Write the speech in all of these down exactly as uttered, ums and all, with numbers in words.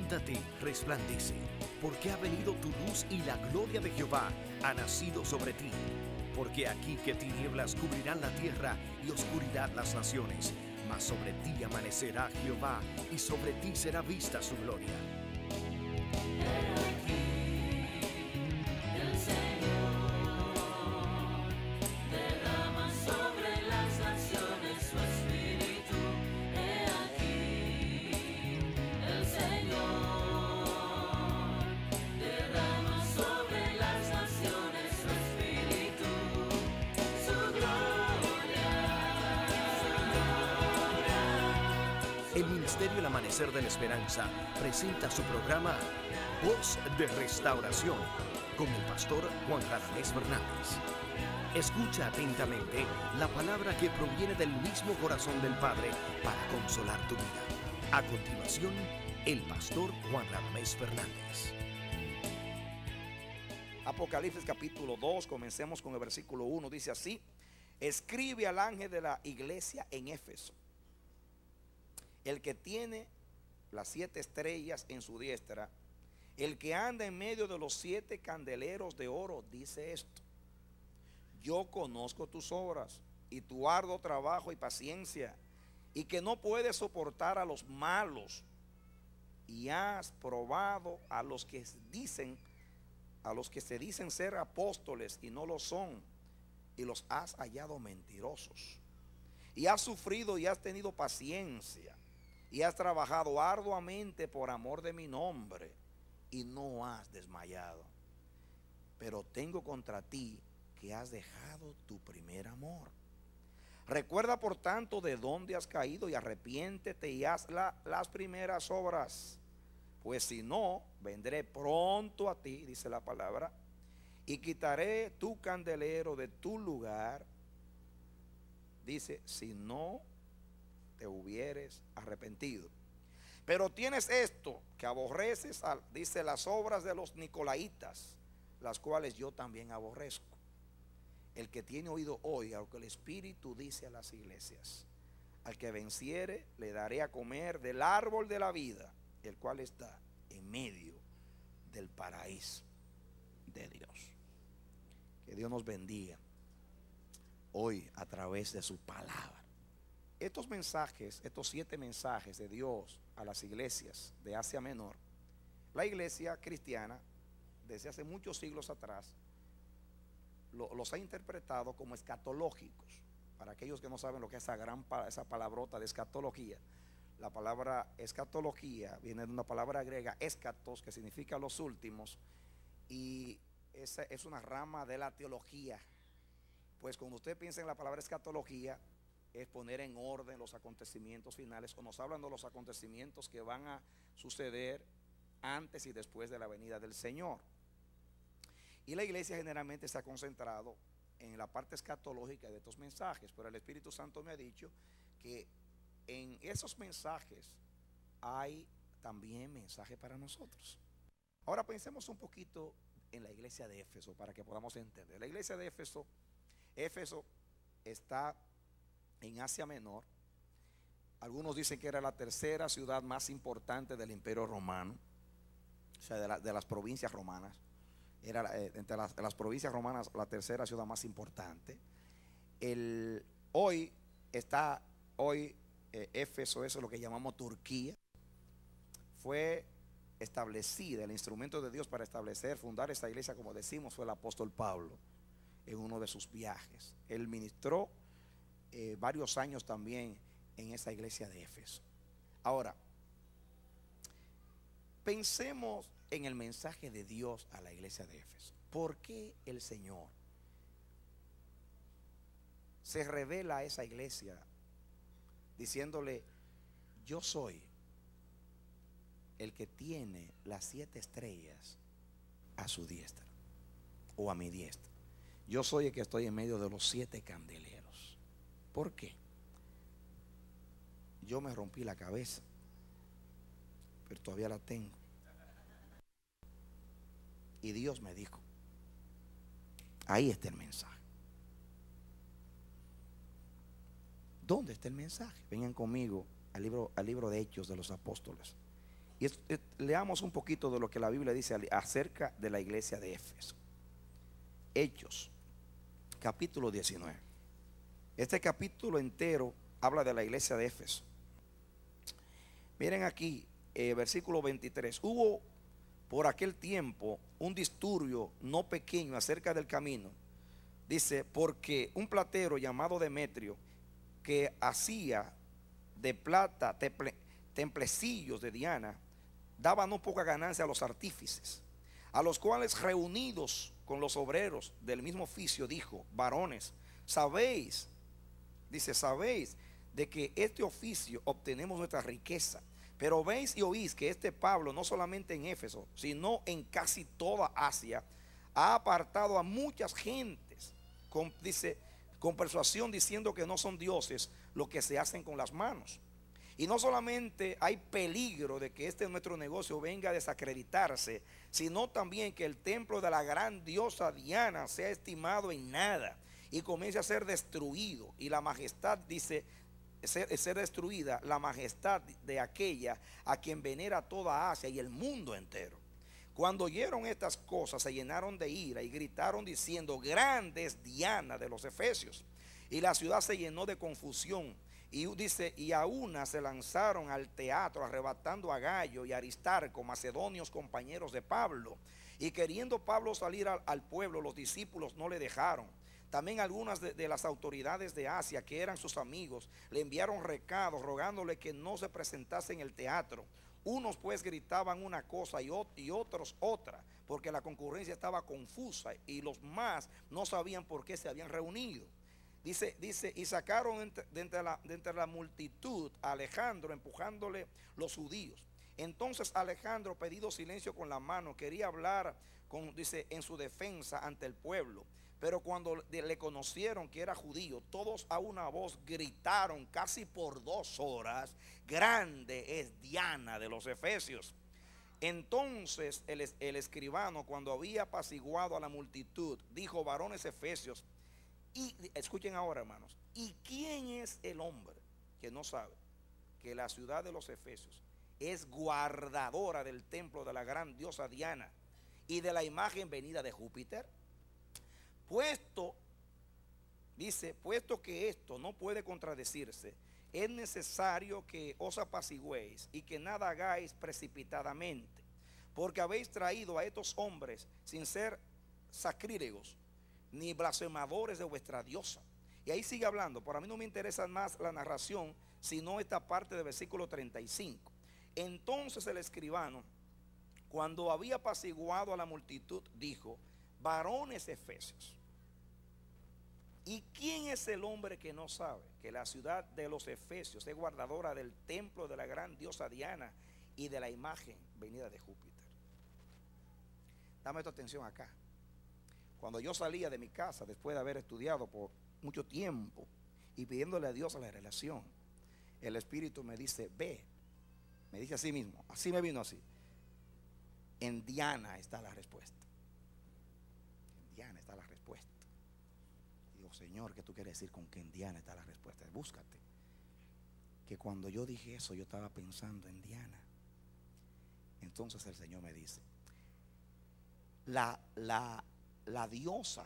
Levántate, resplandece, porque ha venido tu luz y la gloria de Jehová ha nacido sobre ti. Porque aquí que tinieblas cubrirán la tierra y oscuridad las naciones, mas sobre ti amanecerá Jehová y sobre ti será vista su gloria. El Ministerio El Amanecer de la Esperanza presenta su programa Voz de Restauración con el pastor Juan Radamés Fernández. Escucha atentamente la palabra que proviene del mismo corazón del Padre para consolar tu vida. A continuación, el pastor Juan Radamés Fernández. Apocalipsis capítulo dos, comencemos con el versículo uno, dice así: escribe al ángel de la iglesia en Éfeso, el que tiene las siete estrellas en su diestra, el que anda en medio de los siete candeleros de oro, dice esto: yo conozco tus obras y tu arduo trabajo y paciencia, y que no puedes soportar a los malos, y has probado a los que dicen, a los que se dicen ser apóstoles y no lo son, y los has hallado mentirosos, y has sufrido y has tenido paciencia, y has trabajado arduamente por amor de mi nombre, y no has desmayado. Pero tengo contra ti que has dejado tu primer amor. Recuerda por tanto de dónde has caído y arrepiéntete y haz la, las primeras obras. Pues si no, vendré pronto a ti, dice la palabra, y quitaré tu candelero de tu lugar. Dice, si no te hubieres arrepentido. Pero tienes esto, que aborreces, dice, las obras de los nicolaitas, las cuales yo también aborrezco. El que tiene oído oiga lo que el Espíritu dice a las iglesias. Al que venciere le daré a comer del árbol de la vida, el cual está en medio del paraíso de Dios. Que Dios nos bendiga hoy a través de su palabra. Estos mensajes, estos siete mensajes de Dios a las iglesias de Asia Menor, la iglesia cristiana desde hace muchos siglos atrás lo, los ha interpretado como escatológicos. Para aquellos que no saben lo que es esa gran esa palabrota de escatología, la palabra escatología viene de una palabra griega, escatos, que significa los últimos, y esa es una rama de la teología. Pues cuando usted piensa en la palabra escatología, es poner en orden los acontecimientos finales, o nos hablan de los acontecimientos que van a suceder antes y después de la venida del Señor. Y la iglesia generalmente se ha concentrado en la parte escatológica de estos mensajes, pero el Espíritu Santo me ha dicho que en esos mensajes hay también mensaje para nosotros. Ahora pensemos un poquito en la iglesia de Éfeso para que podamos entender. La iglesia de Éfeso, Éfeso está en Asia Menor. Algunos dicen que era la tercera ciudad más importante del Imperio Romano, o sea, de, la, de las provincias romanas. Era eh, entre las, las provincias romanas la tercera ciudad más importante. El, hoy está, hoy eh, Éfeso, eso es lo que llamamos Turquía. Fue establecida, el instrumento de Dios para establecer, fundar esta iglesia, como decimos, fue el apóstol Pablo en uno de sus viajes. Él ministró eh, varios años también en esa iglesia de Éfeso. Ahora, pensemos en el mensaje de Dios a la iglesia de Éfeso. ¿Por qué el Señor se revela a esa iglesia diciéndole: yo soy el que tiene las siete estrellas a su diestra o a mi diestra? Yo soy el que estoy en medio de los siete candeleros. ¿Por qué? Yo me rompí la cabeza, pero todavía la tengo. Y Dios me dijo, ahí está el mensaje. ¿Dónde está el mensaje? Vengan conmigo al libro, al libro de Hechos de los Apóstoles. Y es, es, leamos un poquito de lo que la Biblia dice acerca de la iglesia de Éfeso. Hechos, capítulo diecinueve. Este capítulo entero habla de la iglesia de Éfeso. Miren aquí, eh, versículo veintitrés. Hubo por aquel tiempo un disturbio no pequeño acerca del camino. Dice, porque un platero llamado Demetrio, que hacía de plata temple, templecillos de Diana, daba no poca ganancia a los artífices, a los cuales, reunidos con los obreros del mismo oficio, dijo: varones, sabéis, dice, sabéis de que este oficio obtenemos nuestra riqueza. Pero veis y oís que este Pablo, no solamente en Éfeso, sino en casi toda Asia, ha apartado a muchas gentes, con, dice, con persuasión, diciendo que no son dioses lo que se hacen con las manos. Y no solamente hay peligro de que este nuestro negocio venga a desacreditarse, sino también que el templo de la gran diosa Diana sea estimado en nada y comience a ser destruido. Y la majestad, dice, Ser, ser destruida la majestad de aquella a quien venera toda Asia y el mundo entero. Cuando oyeron estas cosas, se llenaron de ira y gritaron diciendo: grande es Diana de los Efesios. Y la ciudad se llenó de confusión. Y dice, y a una se lanzaron al teatro, arrebatando a Gallo y Aristarco, macedonios compañeros de Pablo. Y queriendo Pablo salir al, al pueblo, los discípulos no le dejaron. También algunas de, de las autoridades de Asia, que eran sus amigos, le enviaron recados rogándole que no se presentase en el teatro. Unos pues gritaban una cosa y, y otros otra, porque la concurrencia estaba confusa y los más no sabían por qué se habían reunido. Dice, dice, y sacaron de entre la, de entre la multitud a Alejandro, empujándole los judíos. Entonces Alejandro, pedido silencio con la mano, quería hablar con, dice, en su defensa ante el pueblo. Pero cuando le conocieron que era judío, todos a una voz gritaron casi por dos horas: grande es Diana de los Efesios. Entonces el, el escribano, cuando había apaciguado a la multitud, dijo: varones efesios, y escuchen ahora, hermanos, ¿y quién es el hombre que no sabe que la ciudad de los Efesios es guardadora del templo de la gran diosa Diana y de la imagen venida de Júpiter? Puesto, dice, puesto que esto no puede contradecirse, es necesario que os apacigüéis y que nada hagáis precipitadamente, porque habéis traído a estos hombres sin ser sacrílegos ni blasfemadores de vuestra diosa. Y ahí sigue hablando, pero a mí no me interesa más la narración, sino esta parte del versículo treinta y cinco. Entonces el escribano, cuando había apaciguado a la multitud, dijo: varones efesios, ¿y quién es el hombre que no sabe que la ciudad de los Efesios es guardadora del templo de la gran diosa Diana y de la imagen venida de Júpiter? Dame tu atención acá. Cuando yo salía de mi casa después de haber estudiado por mucho tiempo y pidiéndole a Dios la relación, el Espíritu me dice: ve, me dice así mismo, así me vino así: en Diana está la respuesta. En Diana está la respuesta. Digo: Señor, ¿qué tú quieres decir con que en Diana está la respuesta? Búscate. Que cuando yo dije eso, yo estaba pensando en Diana. Entonces el Señor me dice: la, la, la diosa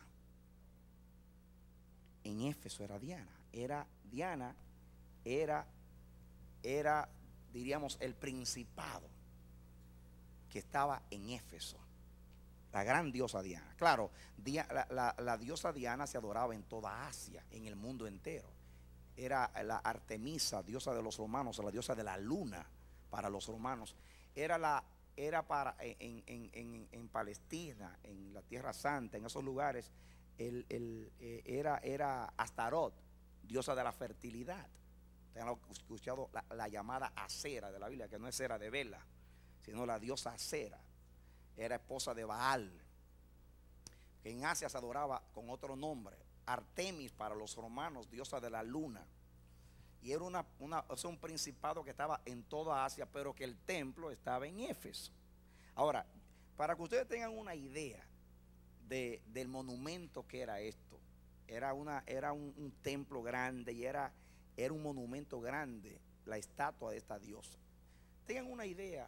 en Éfeso era Diana. Era Diana, era, era, diríamos, el principado que estaba en Éfeso. La gran diosa Diana. Claro, la, la, la diosa Diana se adoraba en toda Asia, en el mundo entero. Era la Artemisa, diosa de los romanos, la diosa de la luna para los romanos. Era, la, era para en, en, en, en Palestina, en la Tierra Santa, en esos lugares, el, el, eh, era, era Astarot, diosa de la fertilidad. Ustedes han escuchado la, la llamada Acera de la Biblia, que no es cera de vela, sino la diosa Acera. Era esposa de Baal, que en Asia se adoraba con otro nombre, Artemis para los romanos, diosa de la luna. Y era una, una, o sea, un principado que estaba en toda Asia, pero que el templo estaba en Éfeso. Ahora, para que ustedes tengan una idea de, del monumento que era esto, era, una, era un, un templo grande y era, era un monumento grande, la estatua de esta diosa. Tengan una idea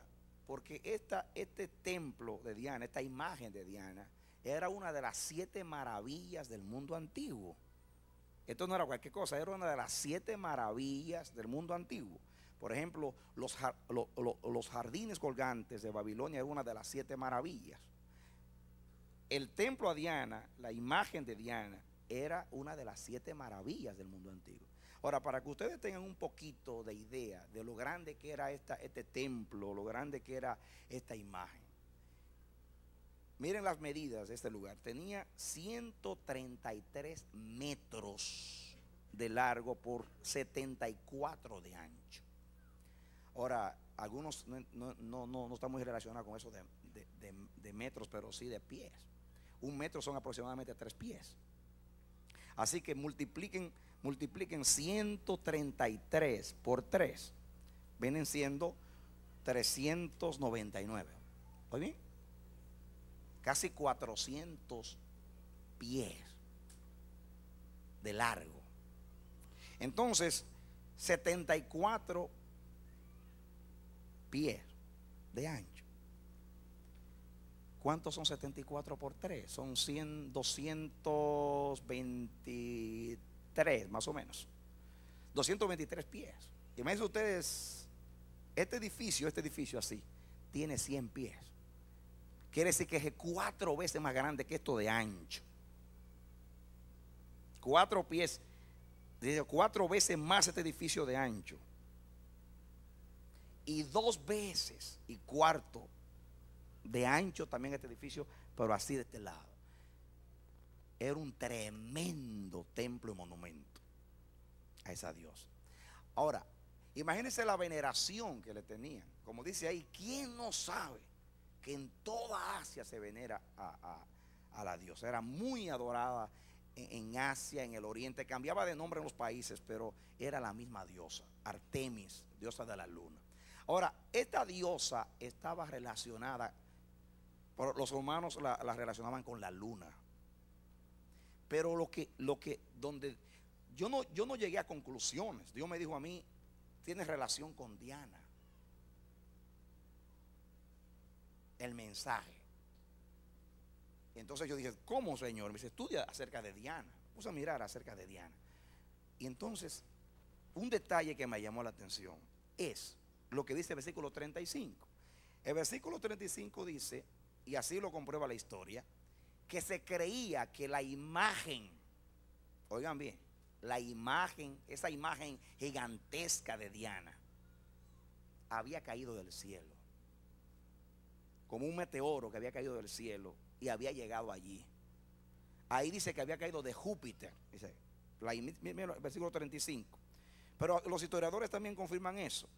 Porque esta, este templo de Diana, esta imagen de Diana, era una de las siete maravillas del mundo antiguo. Esto no era cualquier cosa, era una de las siete maravillas del mundo antiguo. Por ejemplo, los, lo, lo, los jardines colgantes de Babilonia era una de las siete maravillas. El templo a Diana, la imagen de Diana, era una de las siete maravillas del mundo antiguo. Ahora, para que ustedes tengan un poquito de idea de lo grande que era esta, este templo, lo grande que era esta imagen. Miren las medidas de este lugar. Tenía ciento treinta y tres metros de largo por setenta y cuatro de ancho. Ahora, algunos no, no, no, no están muy relacionados con eso de, de, de, de metros, pero sí de pies. Un metro son aproximadamente tres pies. Así que multipliquen, multipliquen ciento treinta y tres por tres. Vienen siendo trescientos noventa y nueve. ¿Oye bien? Casi cuatrocientos pies de largo. Entonces, setenta y cuatro pies de ancho. ¿Cuántos son setenta y cuatro por tres? Son cien, doscientos veintitrés más o menos. doscientos veintitrés pies. Imagínense ustedes, este edificio, este edificio así, tiene cien pies. Quiere decir que es cuatro veces más grande que esto de ancho. Cuatro pies, cuatro veces más este edificio de ancho. Y dos veces y cuarto de ancho también este edificio, pero así de este lado. Era un tremendo templo y monumento a esa diosa. Ahora, imagínense la veneración que le tenían. Como dice ahí, ¿quién no sabe que en toda Asia se venera a, a, a la diosa? Era muy adorada en, en Asia, en el Oriente. Cambiaba de nombre en los países, pero era la misma diosa, Artemis, diosa de la luna. Ahora, esta diosa estaba relacionada, los romanos la, la relacionaban con la luna. Pero lo que, lo que, donde yo no, yo no llegué a conclusiones. Dios me dijo a mí, tiene relación con Diana. El mensaje. Entonces yo dije, ¿cómo, Señor? Me dice, estudia acerca de Diana. Me puse a mirar acerca de Diana. Y entonces, un detalle que me llamó la atención es lo que dice el versículo treinta y cinco. El versículo treinta y cinco dice, y así lo comprueba la historia, que se creía que la imagen, oigan bien, la imagen, esa imagen gigantesca de Diana, había caído del cielo, como un meteoro que había caído del cielo y había llegado allí. Ahí dice que había caído de Júpiter, dice, la, el versículo treinta y cinco. Pero los historiadores también confirman eso.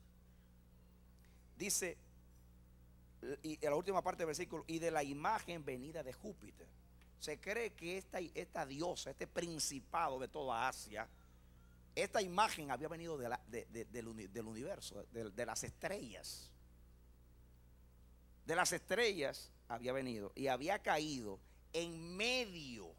Dice, y en la última parte del versículo, y de la imagen venida de Júpiter. Se cree que esta, esta diosa, este principado de toda Asia, esta imagen había venido de la, de, de, del, del universo, de, de las estrellas. De las estrellas había venido y había caído en medio,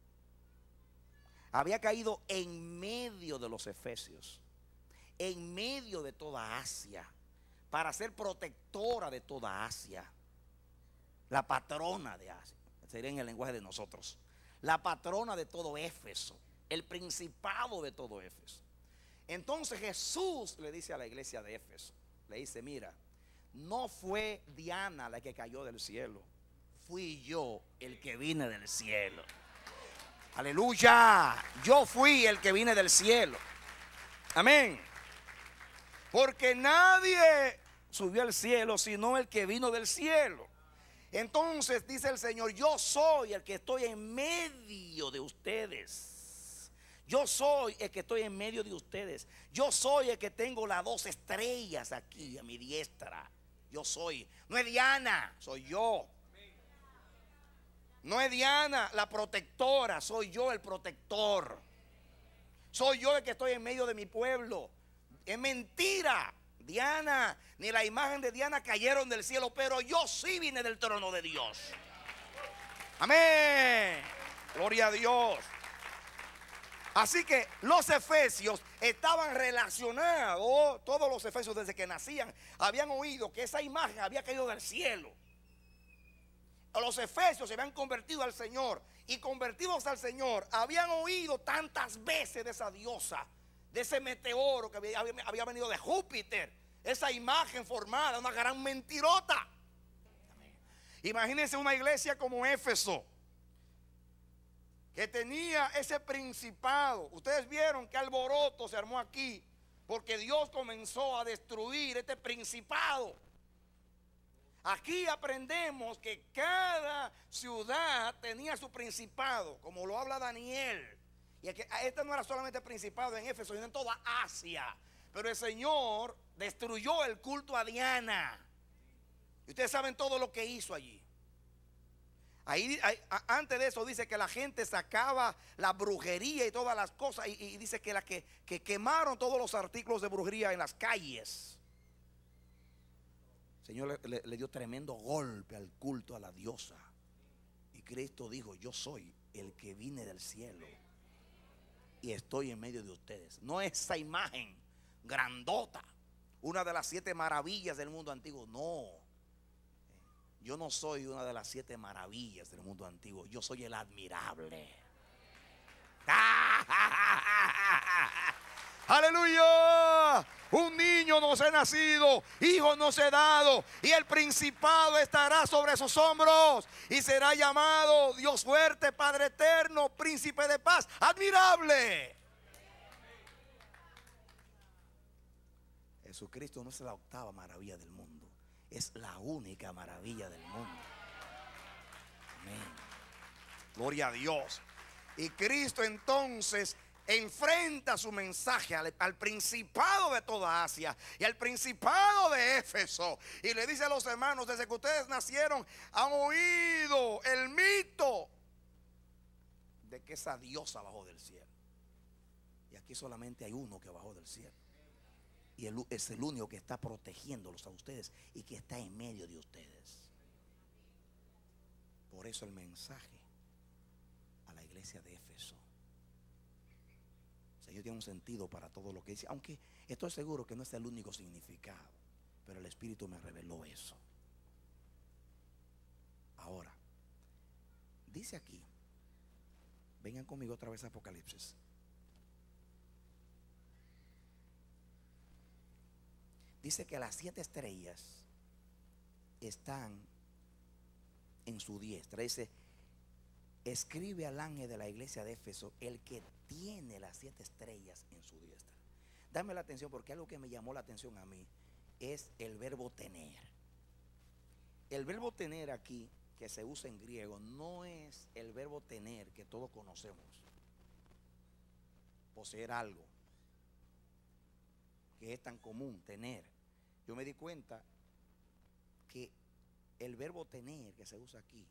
había caído en medio de los efesios, en medio de toda Asia, para ser protectora de toda Asia, la patrona de Asia, sería en el lenguaje de nosotros, la patrona de todo Éfeso, el principado de todo Éfeso. Entonces Jesús le dice a la iglesia de Éfeso, le dice, mira, no fue Diana la que cayó del cielo, fui yo el que vine del cielo. Aleluya, yo fui el que vine del cielo. Amén. Porque nadie subió al cielo sino el que vino del cielo. Entonces dice el Señor, yo soy el que estoy en medio de ustedes. Yo soy el que estoy en medio de ustedes. Yo soy el que tengo las dos estrellas aquí a mi diestra. Yo soy, no es Diana, soy yo. No es Diana la protectora, soy yo el protector. Soy yo el que estoy en medio de mi pueblo. Es mentira. Diana, ni la imagen de Diana cayeron del cielo, pero yo sí vine del trono de Dios. Amén. Gloria a Dios. Así que los efesios estaban relacionados, todos los efesios desde que nacían habían oído que esa imagen había caído del cielo. Los efesios se habían convertido al Señor, y convertidos al Señor habían oído tantas veces de esa diosa, de ese meteoro que había, había venido de Júpiter, esa imagen formada, una gran mentirota. Imagínense una iglesia como Éfeso, que tenía ese principado. Ustedes vieron que alboroto se armó aquí, porque Dios comenzó a destruir este principado. Aquí aprendemos que cada ciudad tenía su principado, como lo habla Daniel. Y este no era solamente el principado en Éfeso, sino en toda Asia. Pero el Señor destruyó el culto a Diana. Y ustedes saben todo lo que hizo allí. Ahí, ahí, antes de eso dice que la gente sacaba la brujería y todas las cosas, y, y dice que, la que, que quemaron todos los artículos de brujería en las calles. El Señor le, le, le dio tremendo golpe al culto a la diosa, y Cristo dijo: yo soy el que vine del cielo y estoy en medio de ustedes. No esa imagen grandota, una de las siete maravillas del mundo antiguo, no. Yo no soy una de las siete maravillas del mundo antiguo. Yo soy el admirable. ¡Aleluya! Un niño nos ha nacido, hijo nos ha dado, y el principado estará sobre sus hombros, y será llamado Dios fuerte, Padre eterno, príncipe de paz, admirable. Jesucristo no es la octava maravilla del mundo, es la única maravilla del mundo. Amén. Gloria a Dios. Y Cristo entonces enfrenta su mensaje al, al principado de toda Asia y al principado de Éfeso, y le dice a los hermanos: desde que ustedes nacieron han oído el mito de que esa diosa bajó del cielo. Y aquí solamente hay uno que bajó del cielo, y él es el único que está protegiéndolos a ustedes y que está en medio de ustedes. Por eso el mensaje a la iglesia de Éfeso, el Señor tiene un sentido para todo lo que dice, aunque estoy seguro que no es el único significado, pero el Espíritu me reveló eso. Ahora, dice aquí, vengan conmigo otra vez a Apocalipsis. Dice que las siete estrellas están en su diestra. Dice: escribe al ángel de la iglesia de Éfeso, el que tiene las siete estrellas en su diestra. Dame la atención, porque algo que me llamó la atención a mí es el verbo tener. El verbo tener aquí, que se usa en griego, no es el verbo tener que todos conocemos. Poseer algo, que es tan común, tener. Yo me di cuenta que el verbo tener que se usa aquí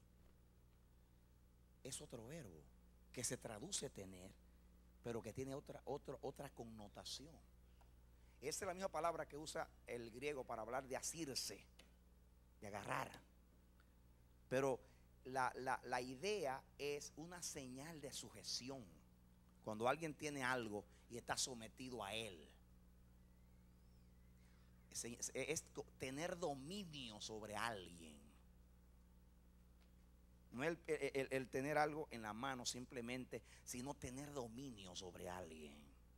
es otro verbo que se traduce tener, pero que tiene otra, otra, otra connotación. Esa es la misma palabra que usa el griego para hablar de asirse, de agarrar. Pero la, la, la idea es una señal de sujeción. Cuando alguien tiene algo y está sometido a él, es, es, es tener dominio sobre alguien. No es el, el, el tener algo en la mano simplemente, sino tener dominio sobre alguien.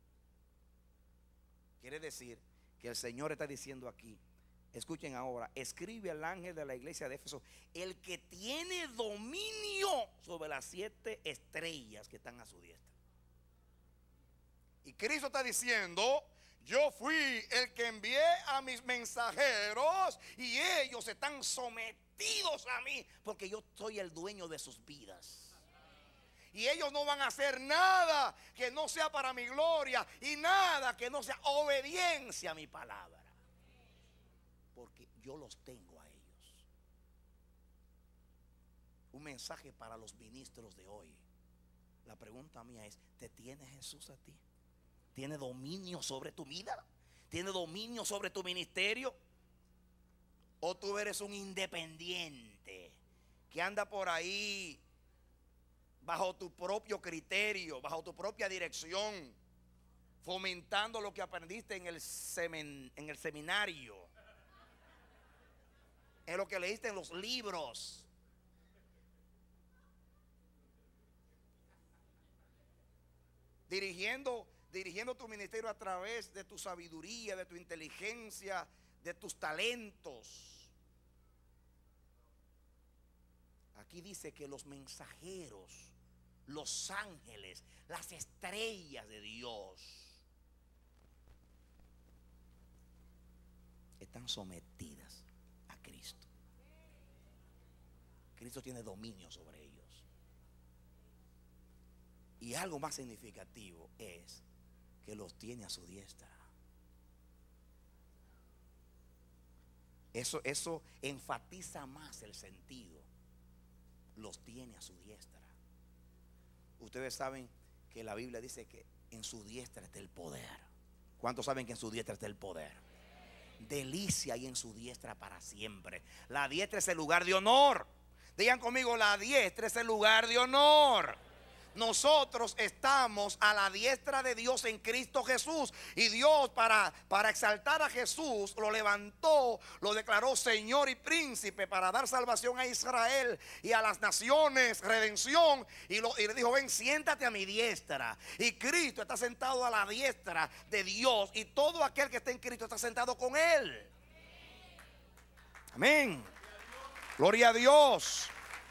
Quiere decir que el Señor está diciendo aquí, escuchen ahora: escribe al ángel de la iglesia de Éfeso, el que tiene dominio sobre las siete estrellas que están a su diestra. Y Cristo está diciendo: yo fui el que envié a mis mensajeros y ellos están sometidos a mí, porque yo soy el dueño de sus vidas. Y ellos no van a hacer nada que no sea para mi gloria, y nada que no sea obediencia a mi palabra, porque yo los tengo a ellos. Un mensaje para los ministros de hoy. La pregunta mía es: ¿te tiene Jesús a ti? ¿Tiene dominio sobre tu vida? ¿Tiene dominio sobre tu ministerio? ¿O tú eres un independiente que anda por ahí bajo tu propio criterio, bajo tu propia dirección, fomentando lo que aprendiste en el, semen, en el seminario, en lo que leíste en los libros. Dirigiendo, dirigiendo tu ministerio a través de tu sabiduría, de tu inteligencia, de tus talentos. Aquí dice que los mensajeros, los ángeles, las estrellas de Dios están sometidas a Cristo. Cristo tiene dominio sobre ellos. Y algo más significativo es que los tiene a su diestra. Eso, eso enfatiza más el sentido. Los tiene a su diestra. Ustedes saben que la Biblia dice que en su diestra está el poder. ¿Cuántos saben que en su diestra está el poder? Delicia y en su diestra para siempre. La diestra es el lugar de honor. Digan conmigo, la diestra es el lugar de honor. Nosotros estamos a la diestra de Dios en Cristo Jesús. Y Dios para, para exaltar a Jesús lo levantó, lo declaró Señor y Príncipe para dar salvación a Israel y a las naciones, redención. Y, lo, y le dijo, ven, siéntate a mi diestra. Y Cristo está sentado a la diestra de Dios. Y todo aquel que está en Cristo está sentado con Él. Amén. Gloria a Dios.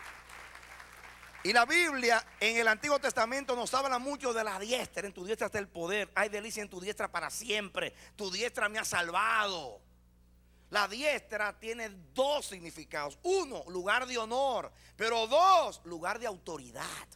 Y la Biblia en el Antiguo Testamento nos habla mucho de la diestra. En tu diestra está el poder. Hay delicia en tu diestra para siempre. Tu diestra me ha salvado. La diestra tiene dos significados. Uno, lugar de honor. Pero dos, lugar de autoridad.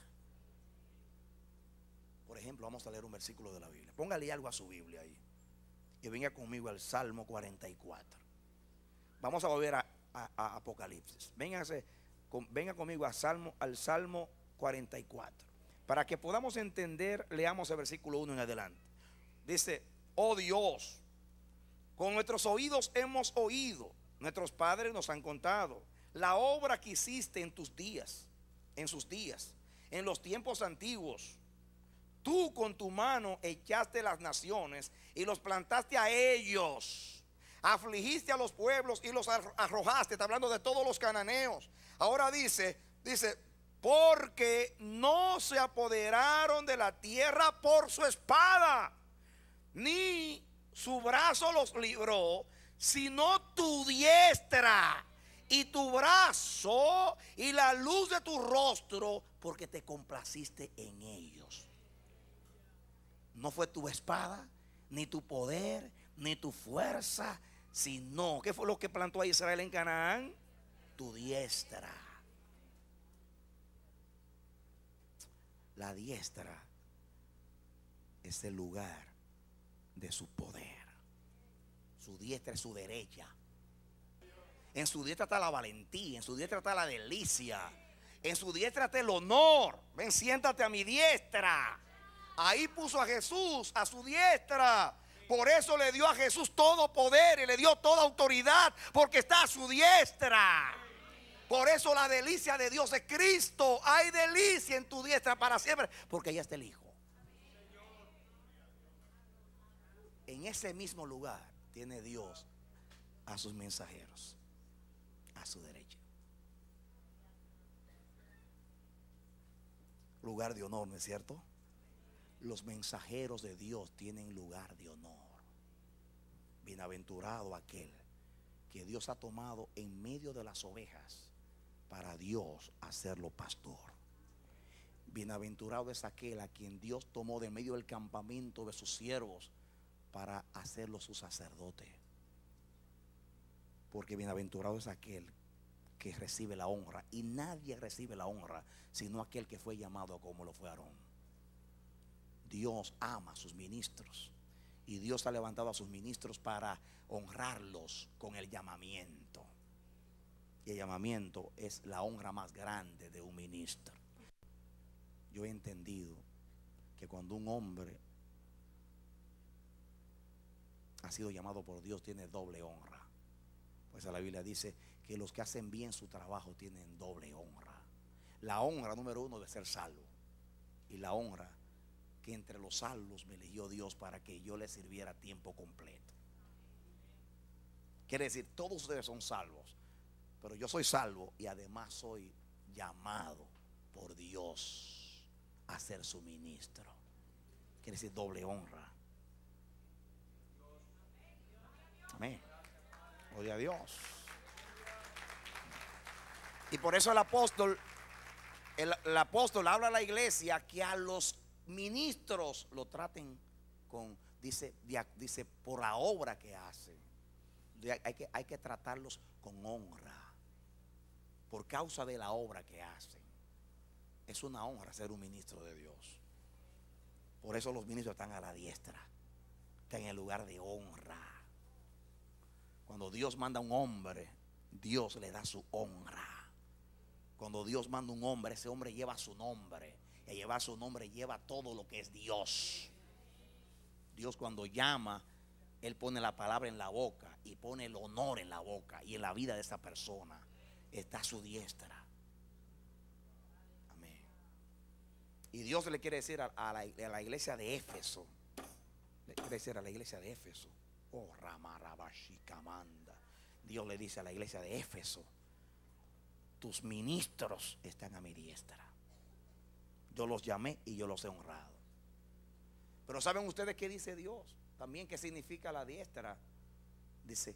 Por ejemplo, vamos a leer un versículo de la Biblia. Póngale algo a su Biblia ahí. Y venga conmigo al Salmo cuarenta y cuatro. Vamos a volver a, a, a Apocalipsis. Vénganse. Venga conmigo a Salmo, al Salmo cuarenta y cuatro. Para que podamos entender, leamos el versículo uno en adelante. Dice, oh Dios, con nuestros oídos hemos oído, nuestros padres nos han contado la obra que hiciste en tus días, en sus días, en los tiempos antiguos. Tú con tu mano echaste las naciones y los plantaste a ellos. Afligiste a los pueblos y los arrojaste. Está hablando de todos los cananeos. Ahora dice, dice, porque no se apoderaron de la tierra por su espada, ni su brazo los libró, sino tu diestra y tu brazo y la luz de tu rostro, porque te complaciste en ellos. No fue tu espada, ni tu poder, ni tu fuerza, sino, ¿qué fue lo que plantó a Israel en Canaán? Tu diestra. La diestra es el lugar de su poder. Su diestra es su derecha. En su diestra está la valentía, en su diestra está la delicia, en su diestra está el honor. Ven, siéntate a mi diestra. Ahí puso a Jesús a su diestra. Por eso le dio a Jesús todo poder y le dio toda autoridad, porque está a su diestra. Por eso la delicia de Dios es Cristo. Hay delicia en tu diestra para siempre, porque allá está el Hijo. En ese mismo lugar tiene Dios a sus mensajeros a su derecha. Lugar de honor, ¿no es cierto? Los mensajeros de Dios tienen lugar de honor. Bienaventurado aquel que Dios ha tomado en medio de las ovejas para Dios hacerlo pastor. Bienaventurado es aquel a quien Dios tomó de medio del campamento de sus siervos para hacerlo su sacerdote. Porque bienaventurado es aquel que recibe la honra, y nadie recibe la honra sino aquel que fue llamado como lo fue Aarón. Dios ama a sus ministros, y Dios ha levantado a sus ministros para honrarlos con el llamamiento. Y el llamamiento es la honra más grande de un ministro. Yo he entendido que cuando un hombre ha sido llamado por Dios, tiene doble honra. Pues la Biblia dice que los que hacen bien su trabajo tienen doble honra. La honra número uno de ser salvo. Y la honra que entre los salvos me eligió Dios para que yo le sirviera a tiempo completo. Quiere decir, todos ustedes son salvos, pero yo soy salvo y además soy llamado por Dios a ser su ministro. Quiere decir doble honra. Amén. Gloria a Dios. Y por eso el apóstol el, el apóstol habla a la iglesia que a los ministros lo traten con, dice, dice por la obra que hacen. Hay que, hay que tratarlos con honra por causa de la obra que hacen. Es una honra ser un ministro de Dios. Por eso los ministros están a la diestra, están en el lugar de honra. Cuando Dios manda a un hombre, Dios le da su honra. Cuando Dios manda a un hombre, ese hombre lleva su nombre. Y llevar su nombre lleva todo lo que es Dios. Dios cuando llama, Él pone la palabra en la boca y pone el honor en la boca, y en la vida de esa persona está a su diestra. Amén. Y Dios le quiere decir a, a, la, a la iglesia de Éfeso, le quiere decir a la iglesia de Éfeso, oh Ramarabashikamanda. Dios le dice a la iglesia de Éfeso: tus ministros están a mi diestra. Yo los llamé y yo los he honrado. Pero ¿saben ustedes qué dice Dios? También qué significa la diestra. Dice,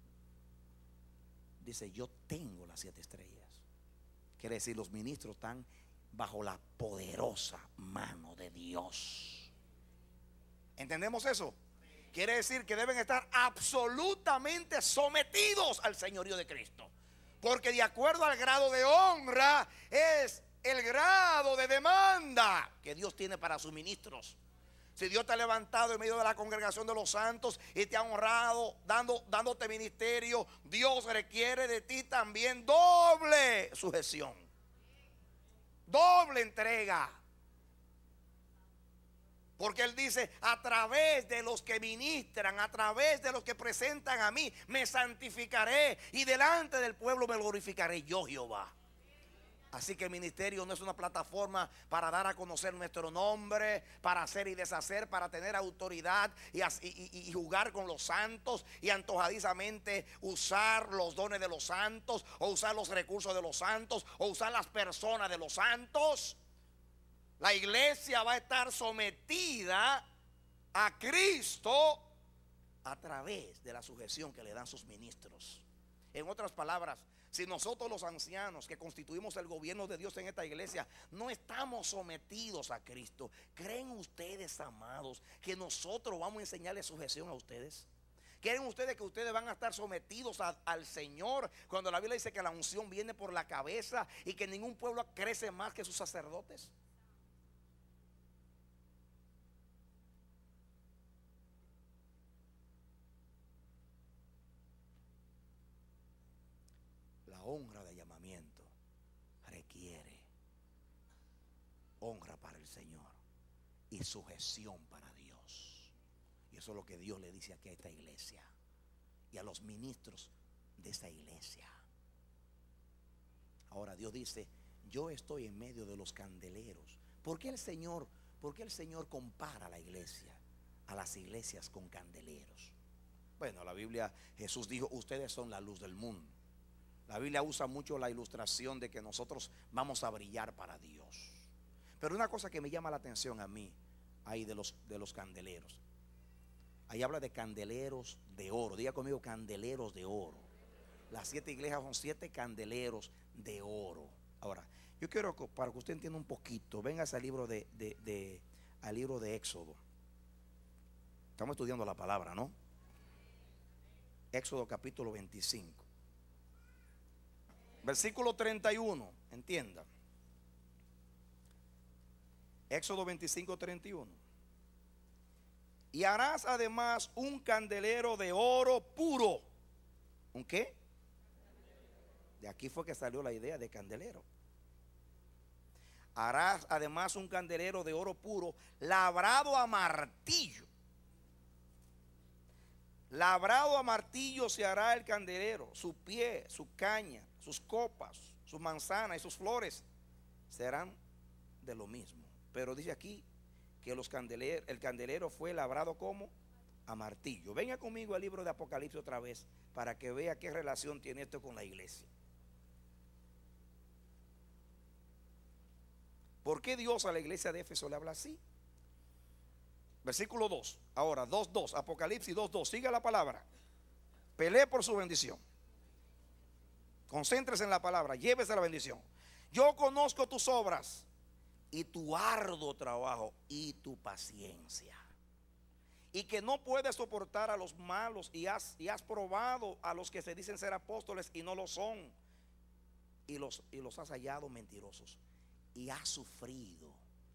dice, yo tengo las siete estrellas. Quiere decir, los ministros están bajo la poderosa mano de Dios. ¿Entendemos eso? Quiere decir que deben estar absolutamente sometidos al señorío de Cristo. Porque de acuerdo al grado de honra es el grado de demanda que Dios tiene para sus ministros. Si Dios te ha levantado en medio de la congregación de los santos y te ha honrado dando, dándote ministerio, Dios requiere de ti también doble sujeción, doble entrega. Porque Él dice, a través de los que ministran, a través de los que presentan a mí, me santificaré y delante del pueblo me glorificaré yo, Jehová. Así que el ministerio no es una plataforma para dar a conocer nuestro nombre, para hacer y deshacer, para tener autoridad y, y, y jugar con los santos y antojadizamente usar los dones de los santos, o usar los recursos de los santos, o usar las personas de los santos. La iglesia va a estar sometida a Cristo a través de la sujeción que le dan sus ministros. En otras palabras, si nosotros los ancianos que constituimos el gobierno de Dios en esta iglesia no estamos sometidos a Cristo, ¿creen ustedes, amados, que nosotros vamos a enseñarles sujeción a ustedes? ¿Creen ustedes que ustedes van a estar sometidos a, al Señor cuando la Biblia dice que la unción viene por la cabeza y que ningún pueblo crece más que sus sacerdotes? Honra de llamamiento requiere honra para el Señor y sujeción para Dios. Y eso es lo que Dios le dice aquí a esta iglesia y a los ministros de esta iglesia. Ahora Dios dice, yo estoy en medio de los candeleros. ¿Por qué el Señor, por qué el Señor compara a la iglesia, a las iglesias con candeleros? Bueno, la Biblia, Jesús dijo, ustedes son la luz del mundo. La Biblia usa mucho la ilustración de que nosotros vamos a brillar para Dios. Pero una cosa que me llama la atención a mí, ahí de los, de los candeleros. Ahí habla de candeleros de oro. Diga conmigo, candeleros de oro. Las siete iglesias son siete candeleros de oro. Ahora, yo quiero, para que usted entienda un poquito, venga al libro de, de, de, al libro de Éxodo. Estamos estudiando la palabra, ¿no? Éxodo capítulo veinticinco. Versículo treinta y uno, entienda. Éxodo veinticinco, treinta y uno. Y harás además un candelero de oro puro. ¿Un qué? De aquí fue que salió la idea de candelero. Harás además un candelero de oro puro, labrado a martillo. Labrado a martillo se hará el candelero, su pie, su caña, sus copas, sus manzanas y sus flores. serán de lo mismo. Pero dice aquí que los candeleros, el candelero fue labrado como a martillo. Venga conmigo al libro de Apocalipsis otra vez para que vea qué relación tiene esto con la iglesia. ¿Por qué Dios a la iglesia de Éfeso le habla así? Versículo dos. Ahora, dos dos. Apocalipsis dos dos. Siga la palabra. Pelee por su bendición. Concéntrese en la palabra. Llévese la bendición. Yo conozco tus obras y tu arduo trabajo y tu paciencia. Y que no puedes soportar a los malos y has, y has probado a los que se dicen ser apóstoles y no lo son. Y los, y los has hallado mentirosos. Y has sufrido.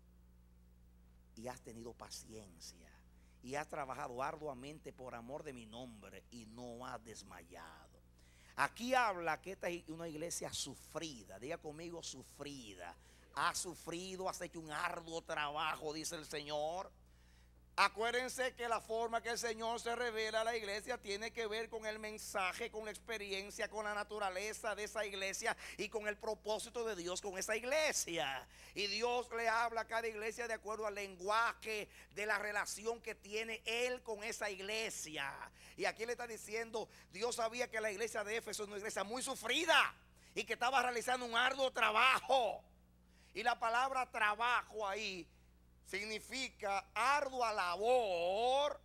Y has tenido paciencia. Y has trabajado arduamente por amor de mi nombre y no has desmayado. Aquí habla que esta es una iglesia sufrida. Diga conmigo, sufrida. Has sufrido, has hecho un arduo trabajo, dice el Señor. Acuérdense que la forma que el Señor se revela a la iglesia tiene que ver con el mensaje, con la experiencia, con la naturaleza de esa iglesia y con el propósito de Dios con esa iglesia. Y Dios le habla a cada iglesia de acuerdo al lenguaje de la relación que tiene Él con esa iglesia. Y aquí le está diciendo, Dios sabía que la iglesia de Éfeso es una iglesia muy sufrida y que estaba realizando un arduo trabajo. Y la palabra trabajo ahí significa ardua labor.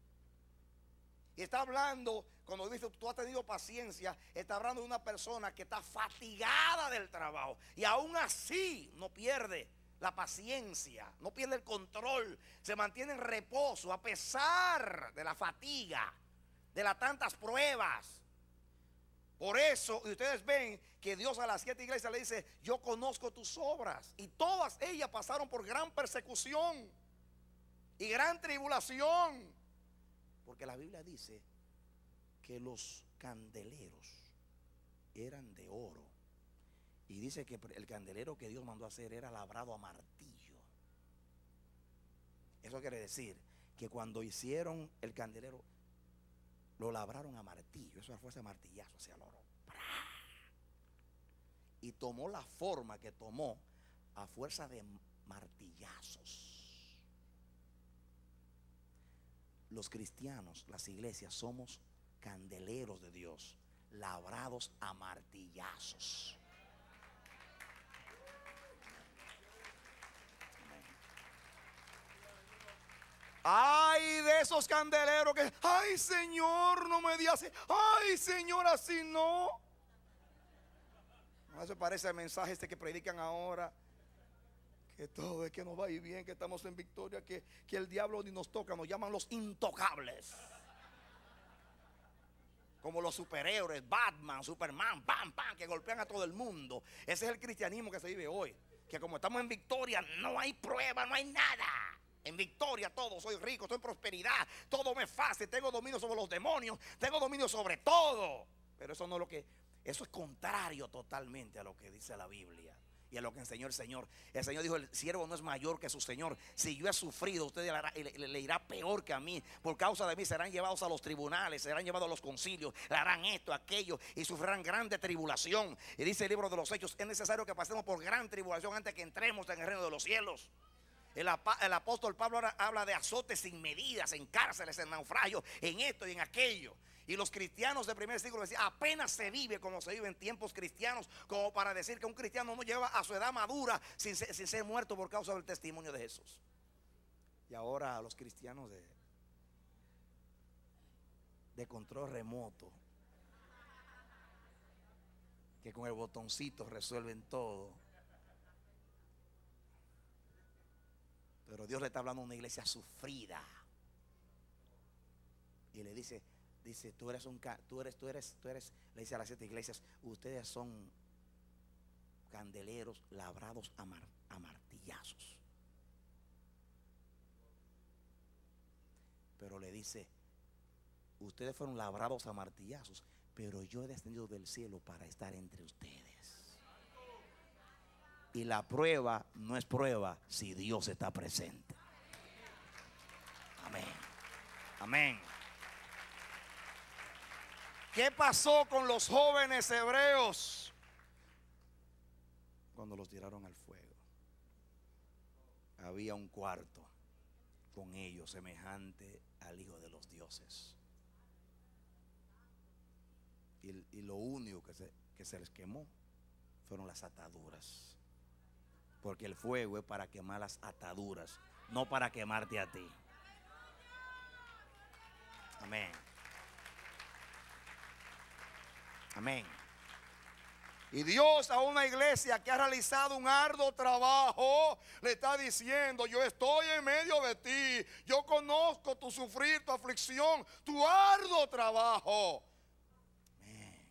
Y está hablando, cuando dice tú has tenido paciencia, está hablando de una persona que está fatigada del trabajo y aún así no pierde la paciencia, no pierde el control, se mantiene en reposo a pesar de la fatiga, de las tantas pruebas. Por eso, y ustedes ven que Dios a las siete iglesias le dice, yo conozco tus obras. Y todas ellas pasaron por gran persecución y gran tribulación. Porque la Biblia dice que los candeleros eran de oro. Y dice que el candelero que Dios mandó a hacer era labrado a martillo. Eso quiere decir que cuando hicieron el candelero, lo labraron a martillo. Eso fue ese martillazo hacia el oro. Y tomó la forma que tomó a fuerza de martillazos. Los cristianos, las iglesias, somos candeleros de Dios, labrados a martillazos. Ay, de esos candeleros que, ay Señor, no me digas así, ay Señor, así no. Eso parece el mensaje este que predican ahora, que todo es que nos va a ir bien, que estamos en victoria, que, que el diablo ni nos toca, nos llaman los intocables. Como los superhéroes, Batman, Superman, pam, pam, que golpean a todo el mundo. Ese es el cristianismo que se vive hoy, que como estamos en victoria, no hay prueba, no hay nada. En victoria todo, soy rico, estoy en prosperidad, todo me es fácil, tengo dominio sobre los demonios, tengo dominio sobre todo. Pero eso no es lo que, eso es contrario totalmente a lo que dice la Biblia y a lo que enseñó el Señor. El Señor dijo, el siervo no es mayor que su Señor. Si yo he sufrido, usted le, hará, le, le, le irá peor que a mí. Por causa de mí serán llevados a los tribunales, serán llevados a los concilios, le harán esto, aquello y sufrirán grande tribulación. Y dice el libro de los Hechos, es necesario que pasemos por gran tribulación antes que entremos en el reino de los cielos. El, el apóstol Pablo ahora habla de azotes sin medidas, en cárceles, en naufragios, en esto y en aquello. Y los cristianos del primer siglo decían, apenas se vive como se vive en tiempos cristianos, como para decir que un cristiano no lleva a su edad madura sin ser, sin ser muerto por causa del testimonio de Jesús. Y ahora los cristianos de, de control remoto, que con el botoncito resuelven todo. Pero Dios le está hablando a una iglesia sufrida. Y le dice, dice, tú eres un, tú eres, tú eres, tú eres, le dice a las siete iglesias, ustedes son candeleros labrados a, mar, a martillazos. Pero le dice, ustedes fueron labrados a martillazos, pero yo he descendido del cielo para estar entre ustedes. Y la prueba no es prueba si Dios está presente. Amén. Amén. ¿Qué pasó con los jóvenes hebreos cuando los tiraron al fuego? había un cuarto con ellos semejante al Hijo de los dioses. Y, y lo único que se, que se les quemó fueron las ataduras. Porque el fuego es para quemar las ataduras, no para quemarte a ti. Amén. Amén. Y Dios a una iglesia que ha realizado un arduo trabajo le está diciendo: yo estoy en medio de ti, yo conozco tu sufrir, tu aflicción, tu arduo trabajo. Amén.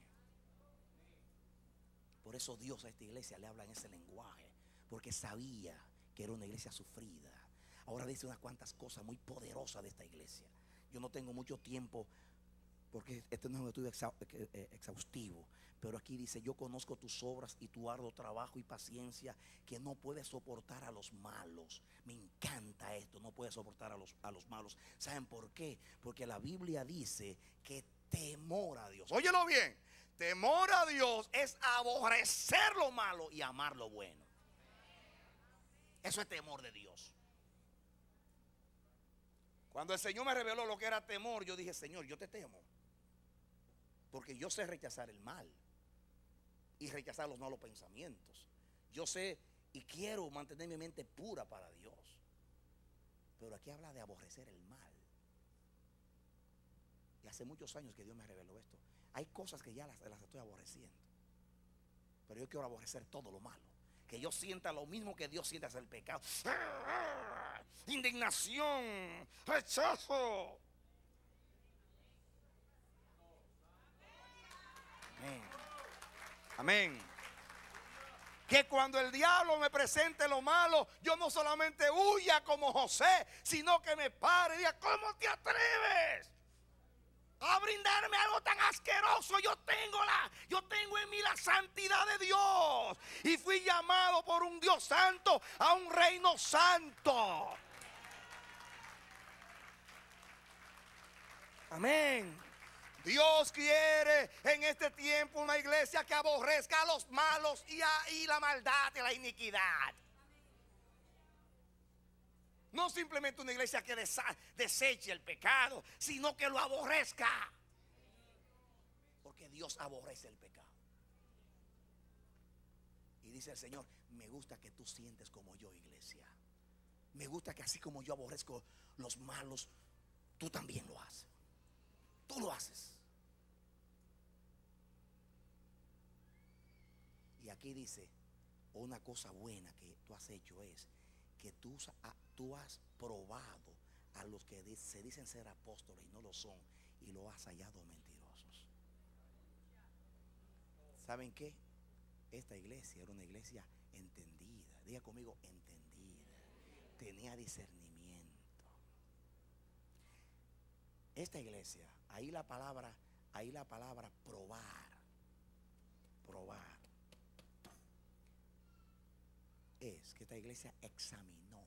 Por eso Dios a esta iglesia le habla en ese lenguaje, porque sabía que era una iglesia sufrida. Ahora dice unas cuantas cosas muy poderosas de esta iglesia. Yo no tengo mucho tiempo, porque este no es un estudio exhaustivo, pero aquí dice: yo conozco tus obras y tu arduo trabajo y paciencia, que no puedes soportar a los malos. Me encanta esto, no puedes soportar a los, a los malos. ¿Saben por qué? Porque la Biblia dice que temor a Dios, óyelo bien, temor a Dios es aborrecer lo malo y amar lo bueno. Eso es temor de Dios. Cuando el Señor me reveló lo que era temor, yo dije: Señor, yo te temo, porque yo sé rechazar el mal y rechazar los malos pensamientos. Yo sé y quiero mantener mi mente pura para Dios. Pero aquí habla de aborrecer el mal. Y hace muchos años que Dios me reveló esto. Hay cosas que ya las, las estoy aborreciendo, pero yo quiero aborrecer todo lo malo. Que yo sienta lo mismo que Dios siente hacia el pecado. Indignación, rechazo. Amén. Amén. Que cuando el diablo me presente lo malo, yo no solamente huya como José, sino que me pare y diga: ¿cómo te atreves a brindarme algo tan asqueroso? Yo tengo la, yo tengo en mí la santidad de Dios, y fui llamado por un Dios santo a un reino santo. Amén. Dios quiere en este tiempo una iglesia que aborrezca a los malos y, a, y la maldad y la iniquidad. No simplemente una iglesia que desa, deseche el pecado, sino que lo aborrezca. Porque Dios aborrece el pecado. Y dice el Señor: me gusta que tú sientes como yo, iglesia. Me gusta que así como yo aborrezco los malos, tú también lo haces. Tú lo haces. Y aquí dice: una cosa buena que tú has hecho es que tú, tú has probado a los que se dicen ser apóstoles y no lo son, y lo has hallado mentirosos. ¿Saben qué? Esta iglesia era una iglesia entendida. Diga conmigo: entendida. Tenía discernimiento. Esta iglesia, ahí la palabra, ahí la palabra probar, probar, es que esta iglesia examinó.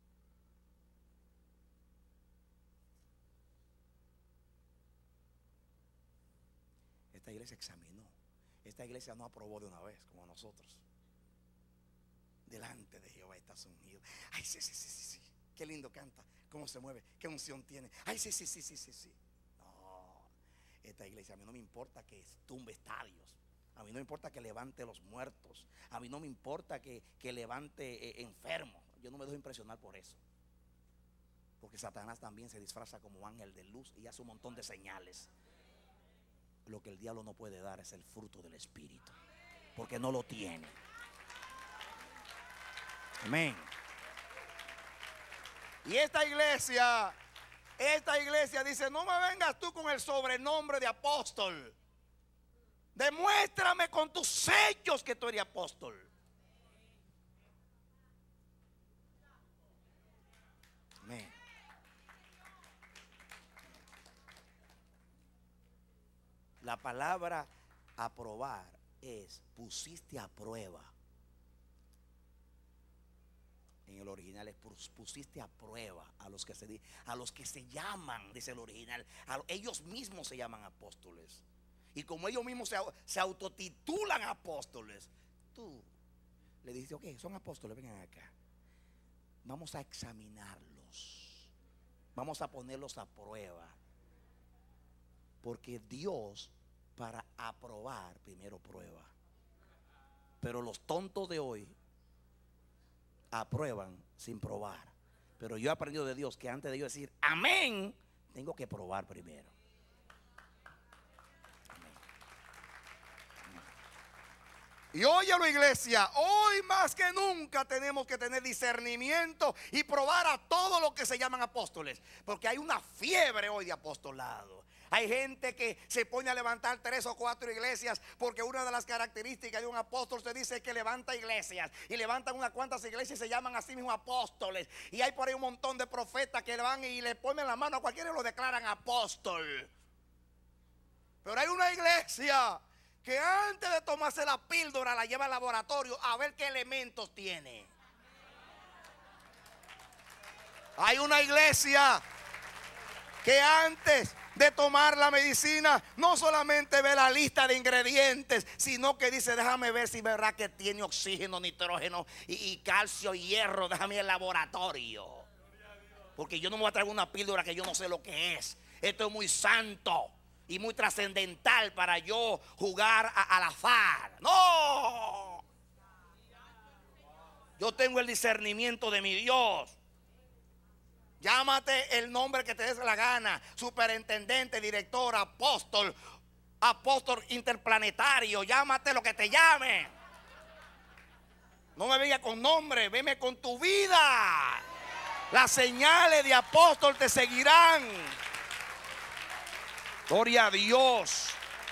Esta iglesia examinó. Esta iglesia no aprobó de una vez como nosotros. Delante de Jehová estás ungido. Ay, sí, sí, sí, sí, sí. Qué lindo canta, cómo se mueve, qué unción tiene. Ay, sí, sí, sí, sí, sí, sí. No, esta iglesia, a mí no me importa que tumbe estadios. A mí no me importa que levante los muertos. A mí no me importa que, que levante eh, enfermos. Yo no me dejo impresionar por eso. Porque Satanás también se disfraza como ángel de luz y hace un montón de señales. Lo que el diablo no puede dar es el fruto del Espíritu, porque no lo tiene. Amén. Y esta iglesia, esta iglesia dice: no me vengas tú con el sobrenombre de apóstol. Demuéstrame con tus hechos que tú eres apóstol. Amén. La palabra aprobar es: pusiste a prueba. En el original es: pusiste a prueba a los que se, a los que se llaman, dice el original, a, ellos mismos se llaman apóstoles. Y como ellos mismos se, se autotitulan apóstoles, tú le dices: ok, son apóstoles, vengan acá. vamos a examinarlos, vamos a ponerlos a prueba, porque Dios para aprobar primero prueba. Pero los tontos de hoy aprueban sin probar. Pero yo he aprendido de Dios que antes de yo decir amén, tengo que probar primero. Amén. Y óyelo, iglesia, hoy más que nunca tenemos que tener discernimiento y probar a todo lo que se llaman apóstoles, porque hay una fiebre hoy de apostolado. Hay gente que se pone a levantar tres o cuatro iglesias, porque una de las características de un apóstol se dice que levanta iglesias, y levantan unas cuantas iglesias y se llaman a sí mismos apóstoles. Y hay por ahí un montón de profetas que van y le ponen la mano a cualquiera y lo declaran apóstol. Pero hay una iglesia que antes de tomarse la píldora la lleva al laboratorio a ver qué elementos tiene. Hay una iglesia que antes de tomar la medicina no solamente ve la lista de ingredientes, sino que dice: déjame ver si verá que tiene oxígeno, nitrógeno y, y calcio y hierro. Déjame el laboratorio, porque yo no me voy a traer una píldora que yo no sé lo que es. Esto es muy santo y muy trascendental para yo jugar a, al azar. No, yo tengo el discernimiento de mi Dios. Llámate el nombre que te des la gana: superintendente, director, apóstol, apóstol interplanetario. Llámate lo que te llame. No me venga con nombre, veme con tu vida. Las señales de apóstol te seguirán. Gloria a Dios.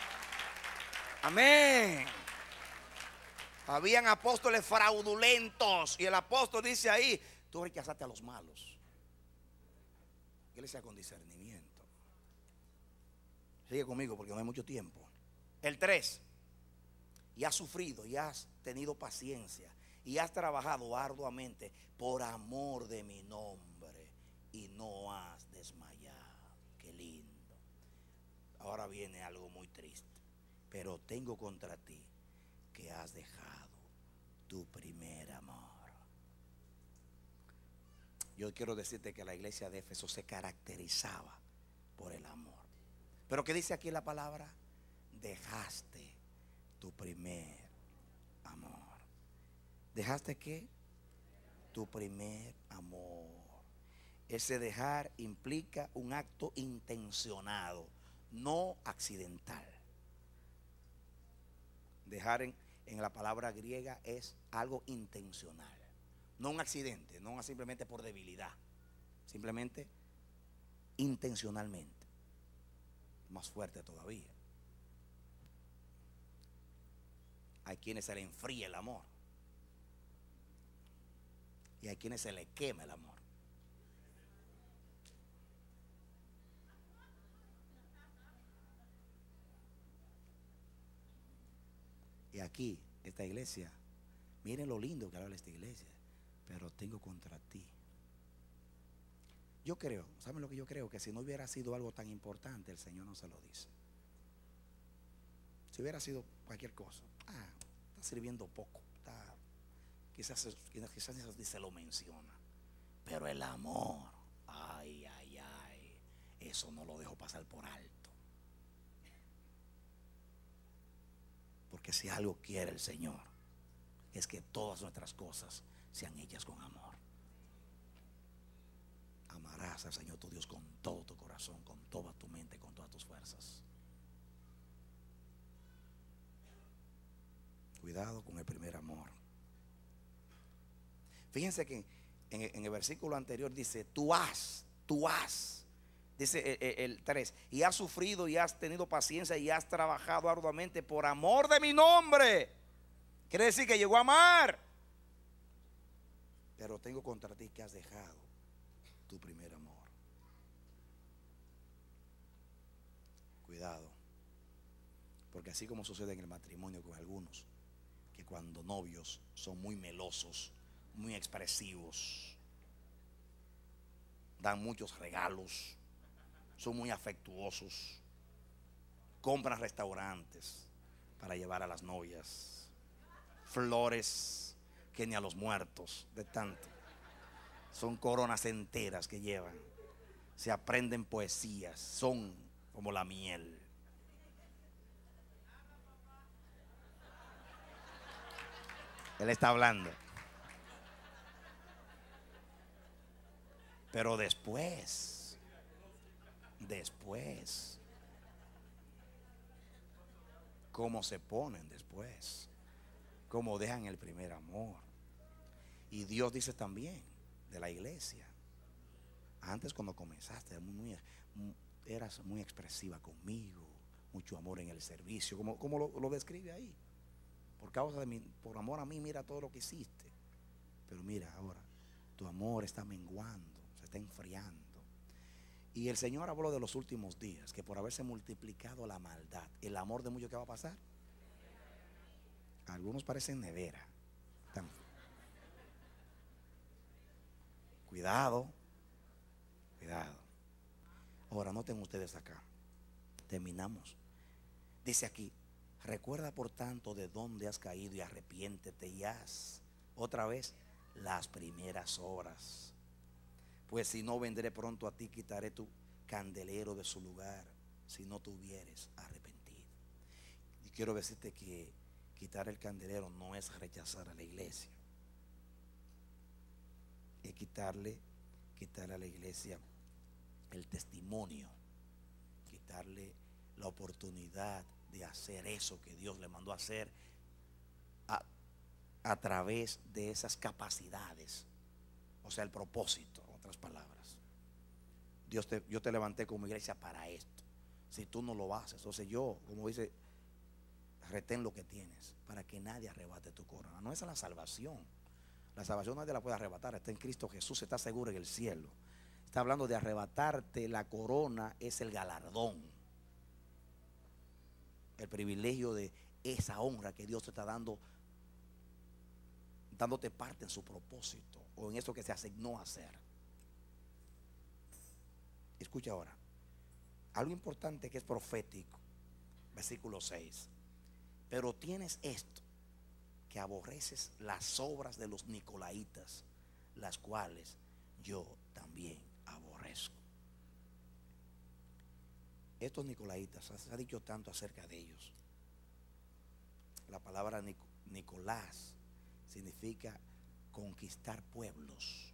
Amén. Habían apóstoles fraudulentos, y el apóstol dice ahí: tú rechazaste a los malos. Iglesia con discernimiento. Sigue conmigo porque no hay mucho tiempo. El tres. Y has sufrido, y has tenido paciencia, y has trabajado arduamente por amor de mi nombre, y no has desmayado. Qué lindo. Ahora viene algo muy triste. Pero tengo contra ti que has dejado tu primer amor. Yo quiero decirte que la iglesia de Éfeso se caracterizaba por el amor. Pero ¿qué dice aquí la palabra? Dejaste tu primer amor. ¿Dejaste qué? Tu primer amor. Ese dejar implica un acto intencionado, no accidental. Dejar en, en la palabra griega es algo intencional. No un accidente, no simplemente por debilidad, simplemente intencionalmente. Más fuerte todavía. Hay quienes se le enfría el amor, y hay quienes se le quema el amor. Y aquí, esta iglesia, miren lo lindo que habla esta iglesia: pero tengo contra ti. Yo creo, ¿saben lo que yo creo? Que si no hubiera sido algo tan importante, el Señor no se lo dice. Si hubiera sido cualquier cosa, ah, está sirviendo poco, está, quizás, quizás ni se lo menciona. Pero el amor, ay, ay, ay, eso no lo dejo pasar por alto. Porque si algo quiere el Señor, es que todas nuestras cosas sean hechas con amor. Amarás al Señor tu Dios con todo tu corazón, con toda tu mente, con todas tus fuerzas. Cuidado con el primer amor. Fíjense que en, en el versículo anterior dice: tú has, tú has. Dice el, el tres: y has sufrido, y has tenido paciencia, y has trabajado arduamente por amor de mi nombre. Quiere decir que llegó a amar. Pero tengo contra ti que has dejado tu primer amor. Cuidado, porque así como sucede en el matrimonio con algunos, que cuando novios son muy melosos, muy expresivos, dan muchos regalos, son muy afectuosos, compran restaurantes para llevar a las novias, flores que ni a los muertos de tanto. Son coronas enteras que llevan. Se aprenden poesías, son como la miel. Él está hablando. Pero después, después, cómo se ponen después, cómo dejan el primer amor. Y Dios dice también de la iglesia: antes, cuando comenzaste, muy, muy, eras muy expresiva conmigo, mucho amor en el servicio, como, como lo, lo describe ahí. Por causa de mí, por amor a mí, mira todo lo que hiciste. Pero mira ahora, tu amor está menguando, se está enfriando. Y el Señor habló de los últimos días, que por haberse multiplicado la maldad, el amor de muchos, ¿qué va a pasar? Algunos parecen nevera. Están. Cuidado, cuidado. Ahora noten ustedes acá. Terminamos. Dice aquí: recuerda por tanto de dónde has caído y arrepiéntete y haz otra vez las primeras obras. Pues si no, vendré pronto a ti, quitaré tu candelero de su lugar, si no te hubieres arrepentido. Y quiero decirte que quitar el candelero no es rechazar a la iglesia. Es quitarle, quitarle a la iglesia el testimonio, quitarle la oportunidad de hacer eso que Dios le mandó a hacer a, a través de esas capacidades, o sea, el propósito, en otras palabras. Dios te, yo te levanté como iglesia para esto. Si tú no lo haces, entonces yo, como dice, retén lo que tienes para que nadie arrebate tu corona. No es la salvación. La salvación nadie la puede arrebatar, está en Cristo Jesús, está seguro en el cielo. Está hablando de arrebatarte la corona, es el galardón, el privilegio de esa honra que Dios te está dando, dándote parte en su propósito o en eso que se asignó a hacer. Escucha ahora algo importante que es profético, versículo seis. Pero tienes esto, que aborreces las obras de los nicolaitas, las cuales yo también aborrezco. Estos nicolaitas, se ha dicho tanto acerca de ellos. La palabra Nicolás significa conquistar pueblos.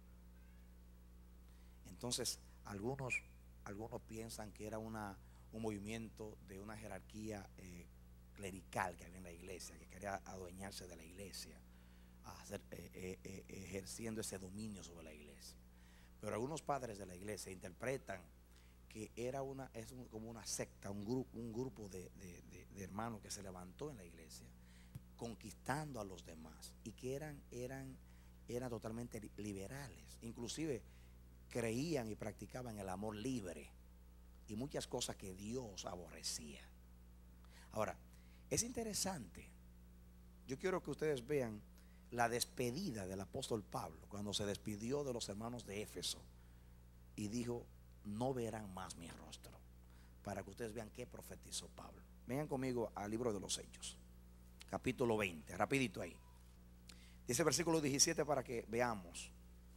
Entonces, algunos, algunos piensan que era una, un movimiento de una jerarquía eh, clerical que había en la iglesia, que quería adueñarse de la iglesia, hacer, eh, eh, eh, ejerciendo ese dominio sobre la iglesia. Pero algunos padres de la iglesia interpretan que era una, es un, como una secta, un grupo, un grupo de, de, de, de hermanos que se levantó en la iglesia, conquistando a los demás, y que eran, eran, eran totalmente liberales. Inclusive creían y practicaban el amor libre y muchas cosas que Dios aborrecía. Ahora, es interesante. Yo quiero que ustedes vean la despedida del apóstol Pablo cuando se despidió de los hermanos de Éfeso y dijo: no verán más mi rostro, para que ustedes vean qué profetizó Pablo. Vengan conmigo al libro de los Hechos, capítulo veinte, rapidito ahí. Dice versículo diecisiete para que veamos.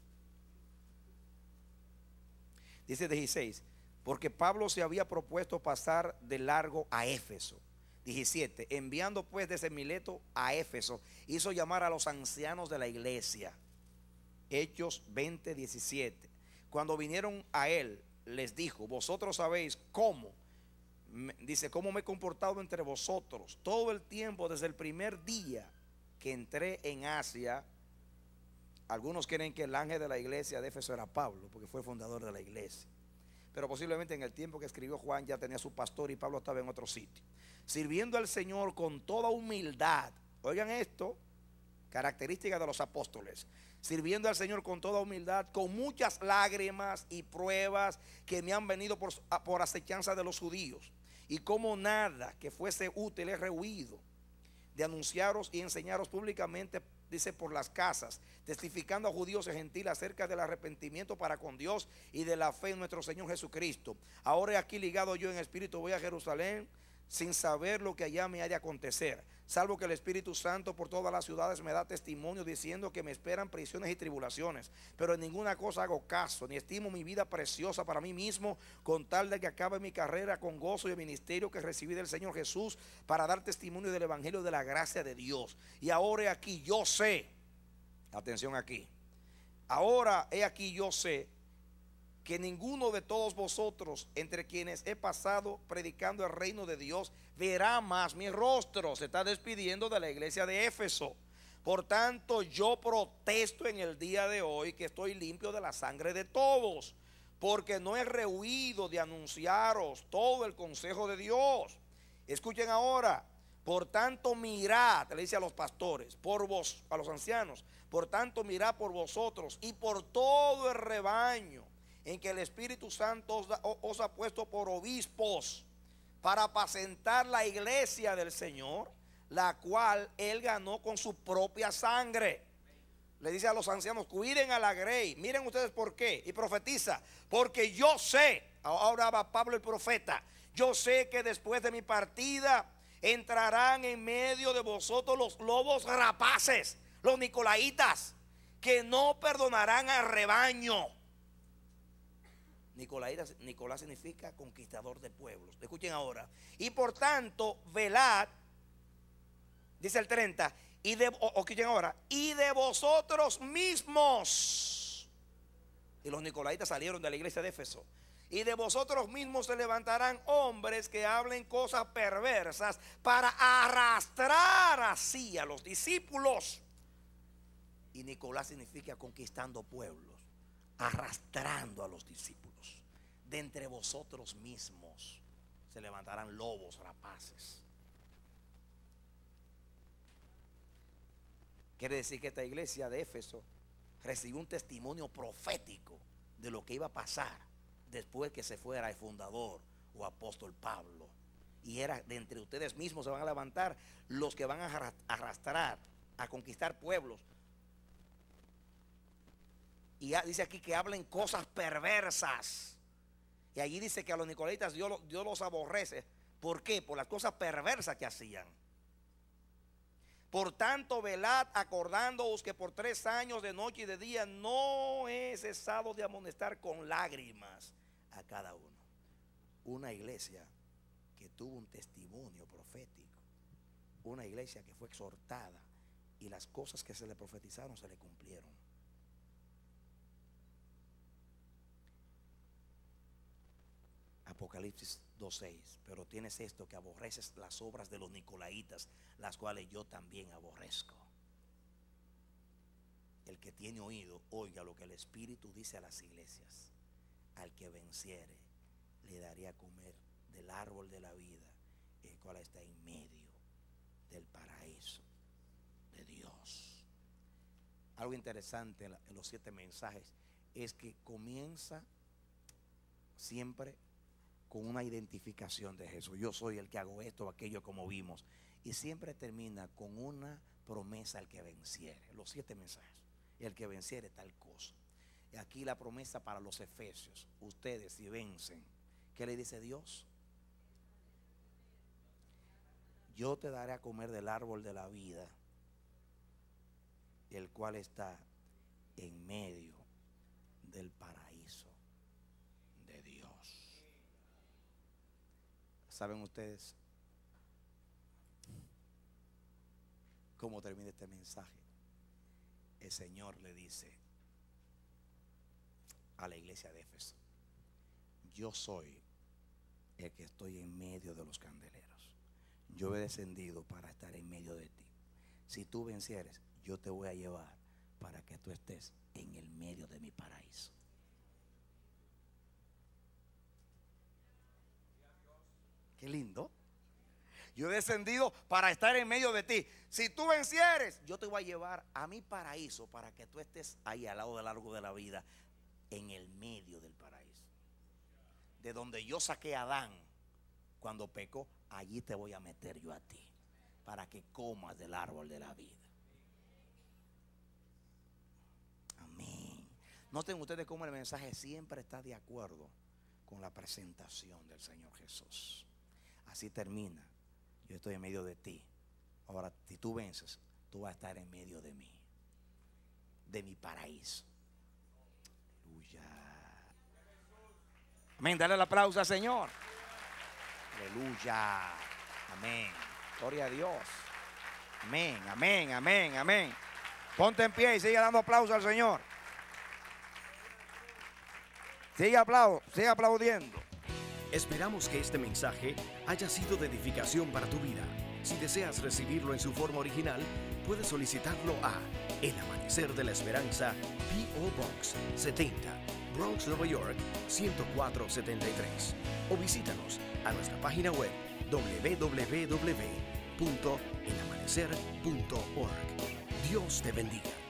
Dice dieciséis: porque Pablo se había propuesto pasar de largo a Éfeso. diecisiete: enviando pues desde Mileto a Éfeso, hizo llamar a los ancianos de la iglesia. Hechos veinte, diecisiete. Cuando vinieron a él, les dijo: vosotros sabéis cómo, dice, cómo me he comportado entre vosotros todo el tiempo desde el primer día que entré en Asia. Algunos creen que el ángel de la iglesia de Éfeso era Pablo, porque fue el fundador de la iglesia. Pero posiblemente en el tiempo que escribió Juan ya tenía su pastor y Pablo estaba en otro sitio. Sirviendo al Señor con toda humildad. Oigan esto, característica de los apóstoles. Sirviendo al Señor con toda humildad, con muchas lágrimas y pruebas que me han venido por, por acechanza de los judíos. Y como nada que fuese útil he rehuido de anunciaros y enseñaros públicamente, dice, por las casas, testificando a judíos y gentiles acerca del arrepentimiento para con Dios y de la fe en nuestro Señor Jesucristo. Ahora aquí ligado yo en espíritu voy a Jerusalén, sin saber lo que allá me ha de acontecer, salvo que el Espíritu Santo por todas las ciudades me da testimonio diciendo que me esperan prisiones y tribulaciones. Pero en ninguna cosa hago caso, ni estimo mi vida preciosa para mí mismo, con tal de que acabe mi carrera con gozo y el ministerio que recibí del Señor Jesús, para dar testimonio del Evangelio de la gracia de Dios. Y ahora he aquí, yo sé, atención aquí, ahora he aquí yo sé que ninguno de todos vosotros, entre quienes he pasado predicando el reino de Dios, verá más mi rostro. Se está despidiendo de la iglesia de Éfeso. Por tanto, yo protesto en el día de hoy que estoy limpio de la sangre de todos, porque no he rehuido de anunciaros todo el consejo de Dios. Escuchen ahora. Por tanto, mirad, le dice a los pastores, por vos, a los ancianos, por tanto, mirad por vosotros y por todo el rebaño en que el Espíritu Santo os, da, os ha puesto por obispos para apacentar la iglesia del Señor, la cual él ganó con su propia sangre. Le dice a los ancianos, cuiden a la grey. Miren ustedes por qué. Y profetiza, porque yo sé, ahora va Pablo el profeta, yo sé que después de mi partida entrarán en medio de vosotros los lobos rapaces, los nicolaitas, que no perdonarán al rebaño. Nicolás, Nicolás significa conquistador de pueblos. Escuchen ahora. Y por tanto, velad, dice el treinta, y de, o, o escuchen ahora, y de vosotros mismos. Y los nicolaitas salieron de la iglesia de Éfeso. Y de vosotros mismos se levantarán hombres que hablen cosas perversas para arrastrar así a los discípulos. Y Nicolás significa conquistando pueblos, arrastrando a los discípulos. De entre vosotros mismos se levantarán lobos rapaces. Quiere decir que esta iglesia de Éfeso recibió un testimonio profético de lo que iba a pasar después que se fuera el fundador o apóstol Pablo. Y era de entre ustedes mismos se van a levantar los que van a arrastrar, a conquistar pueblos. Y dice aquí que hablen cosas perversas. Y allí dice que a los nicolaitas Dios, Dios los aborrece. ¿Por qué? Por las cosas perversas que hacían. Por tanto, velad, acordándoos que por tres años de noche y de día no he cesado de amonestar con lágrimas a cada uno. Una iglesia que tuvo un testimonio profético. Una iglesia que fue exhortada y las cosas que se le profetizaron se le cumplieron. Apocalipsis dos seis, pero tienes esto, que aborreces las obras de los nicolaitas, las cuales yo también aborrezco. El que tiene oído, oiga lo que el Espíritu dice a las iglesias. Al que venciere, le daré a comer del árbol de la vida, el cual está en medio del paraíso de Dios. Algo interesante en los siete mensajes es que comienza siempre con una identificación de Jesús. Yo soy el que hago esto o aquello, como vimos. Y siempre termina con una promesa al que venciere. Los siete mensajes. El que venciere tal cosa. Y aquí la promesa para los efesios. Ustedes si vencen, ¿qué le dice Dios? Yo te daré a comer del árbol de la vida, el cual está en medio del paraíso de Dios. ¿Saben ustedes cómo termina este mensaje? El Señor le dice a la iglesia de Éfeso: yo soy el que estoy en medio de los candeleros. Yo he descendido para estar en medio de ti. Si tú vencieres, yo te voy a llevar para que tú estés en el medio de mi paraíso. Qué lindo. Yo he descendido para estar en medio de ti. Si tú vencieres, yo te voy a llevar a mi paraíso para que tú estés ahí al lado del árbol de la vida, en el medio del paraíso. De donde yo saqué a Adán cuando pecó, allí te voy a meter yo a ti, para que comas del árbol de la vida. Amén. Noten ustedes cómo el mensaje siempre está de acuerdo con la presentación del Señor Jesús. Así termina. Yo estoy en medio de ti. Ahora, si tú vences, tú vas a estar en medio de mí, de mi paraíso. Aleluya. Amén. Dale el aplauso al Señor. Aleluya. Amén. Gloria a Dios. Amén, amén, amén, amén. Ponte en pie y sigue dando aplauso al Señor. Sigue aplauso, sigue aplaudiendo. Esperamos que este mensaje haya sido de edificación para tu vida. Si deseas recibirlo en su forma original, puedes solicitarlo a El Amanecer de la Esperanza, P O Box setenta, Bronx, Nueva York, ciento cuatro setenta y tres. O visítanos a nuestra página web doble u doble u doble u punto el amanecer punto org. Dios te bendiga.